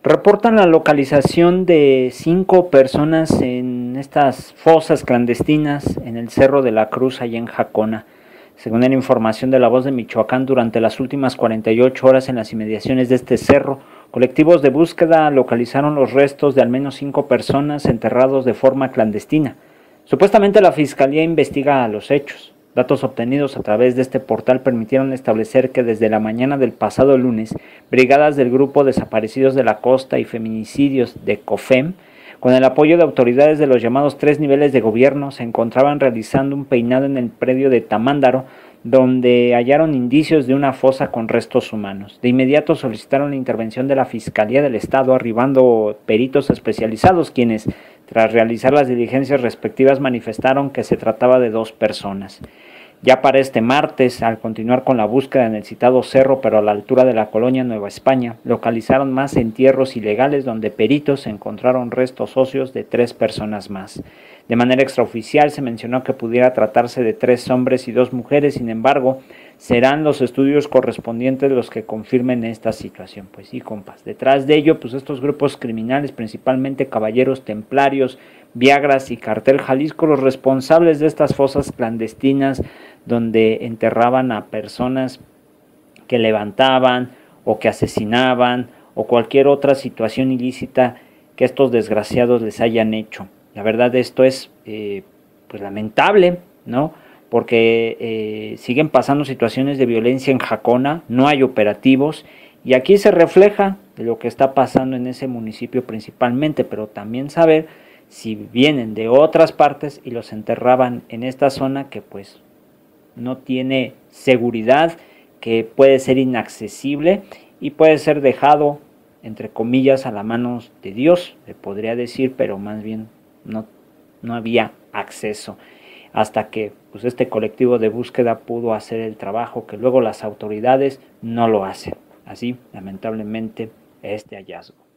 Reportan la localización de 5 personas en estas fosas clandestinas en el Cerro de la Cruz, allá en Jacona. Según la información de La Voz de Michoacán, durante las últimas 48 horas en las inmediaciones de este cerro, colectivos de búsqueda localizaron los restos de al menos 5 personas enterrados de forma clandestina. Supuestamente la Fiscalía investiga los hechos. Datos obtenidos a través de este portal permitieron establecer que desde la mañana del pasado lunes, brigadas del Grupo Desaparecidos de la Costa y Feminicidios de COFEM, con el apoyo de autoridades de los llamados 3 niveles de gobierno, se encontraban realizando un peinado en el predio de Tamándaro, donde hallaron indicios de una fosa con restos humanos. De inmediato solicitaron la intervención de la Fiscalía del Estado, arribando peritos especializados, quienes, tras realizar las diligencias respectivas, manifestaron que se trataba de 2 personas. Ya para este martes, al continuar con la búsqueda en el citado cerro, pero a la altura de la colonia Nueva España, localizaron más entierros ilegales donde peritos encontraron restos óseos de 3 personas más. De manera extraoficial se mencionó que pudiera tratarse de 3 hombres y 2 mujeres, sin embargo, serán los estudios correspondientes los que confirmen esta situación. Pues sí, compas, detrás de ello, pues estos grupos criminales, principalmente Caballeros Templarios, Viagras y Cartel Jalisco, los responsables de estas fosas clandestinas donde enterraban a personas que levantaban o que asesinaban o cualquier otra situación ilícita que estos desgraciados les hayan hecho. La verdad, esto es pues lamentable, ¿no? Porque siguen pasando situaciones de violencia en Jacona, no hay operativos, y aquí se refleja lo que está pasando en ese municipio principalmente, pero también saber si vienen de otras partes y los enterraban en esta zona que pues no tiene seguridad, que puede ser inaccesible y puede ser dejado, entre comillas, a la mano de Dios, le podría decir, pero más bien no había acceso, hasta que pues este colectivo de búsqueda pudo hacer el trabajo que luego las autoridades no lo hacen. Así, lamentablemente, este hallazgo.